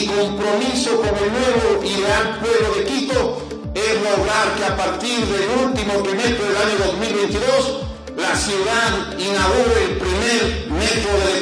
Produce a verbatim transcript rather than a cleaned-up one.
Mi compromiso con el nuevo y leal pueblo de Quito es lograr que a partir del último trimestre del año dos mil veintidós la ciudad inaugure el primer metro de